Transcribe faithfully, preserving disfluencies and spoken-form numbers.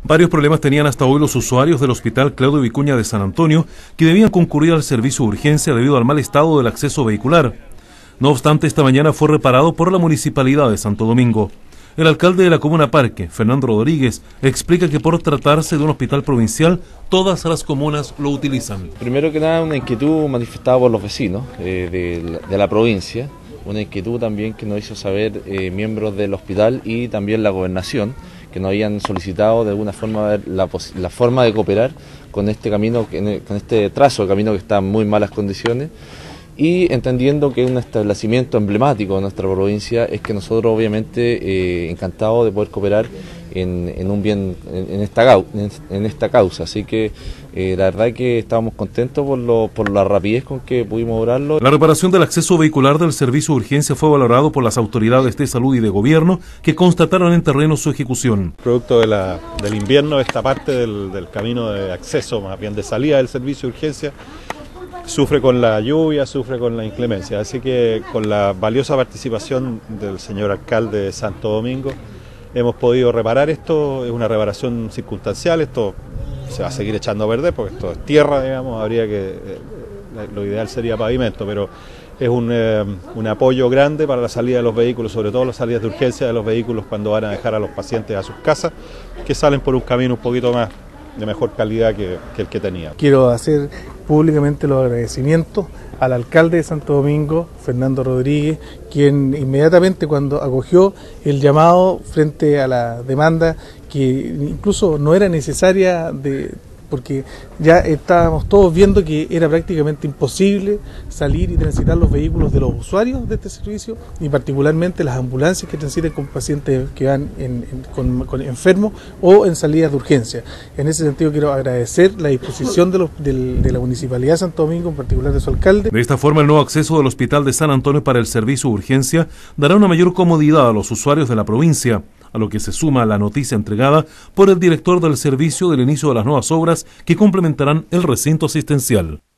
Varios problemas tenían hasta hoy los usuarios del Hospital Claudio Vicuña de San Antonio, que debían concurrir al servicio de urgencia debido al mal estado del acceso vehicular. No obstante, esta mañana fue reparado por la Municipalidad de Santo Domingo. El alcalde de la comuna Parque, Fernando Rodríguez, explica que por tratarse de un hospital provincial, todas las comunas lo utilizan. Primero que nada, una inquietud manifestada por los vecinos eh, de, la, de la provincia, una inquietud también que nos hizo saber eh, miembros del hospital y también la gobernación, que nos habían solicitado de alguna forma la, la forma de cooperar con este camino, con este trazo de camino que está en muy malas condiciones, y entendiendo que un establecimiento emblemático de nuestra provincia es que nosotros obviamente eh, encantados de poder cooperar en, en un bien en, en, esta, en esta causa, así que eh, la verdad que estábamos contentos por, lo, por la rapidez con que pudimos lograrlo. La reparación del acceso vehicular del servicio de urgencia fue valorado por las autoridades de salud y de gobierno, que constataron en terreno su ejecución. Producto de la, del invierno, esta parte del, del camino de acceso, más bien de salida del servicio de urgencia, sufre con la lluvia, sufre con la inclemencia, así que con la valiosa participación del señor alcalde de Santo Domingo hemos podido reparar esto. Es una reparación circunstancial, esto se va a seguir echando a perder porque esto es tierra, digamos, habría que, eh, lo ideal sería pavimento, pero es un, eh, un apoyo grande para la salida de los vehículos, sobre todo las salidas de urgencia de los vehículos cuando van a dejar a los pacientes a sus casas, que salen por un camino un poquito más de mejor calidad que, que el que tenía. Quiero hacer públicamente los agradecimientos al alcalde de Santo Domingo, Fernando Rodríguez, quien inmediatamente cuando acogió el llamado frente a la demanda, que incluso no era necesaria de porque ya estábamos todos viendo que era prácticamente imposible salir y transitar los vehículos de los usuarios de este servicio, y particularmente las ambulancias que transiten con pacientes que van en, en, con, con enfermos o en salidas de urgencia. En ese sentido quiero agradecer la disposición de, los, de, de la Municipalidad de Santo Domingo, en particular de su alcalde. De esta forma, el nuevo acceso del Hospital de San Antonio para el servicio de urgencia dará una mayor comodidad a los usuarios de la provincia, a lo que se suma la noticia entregada por el director del servicio del inicio de las nuevas obras que complementarán el recinto asistencial.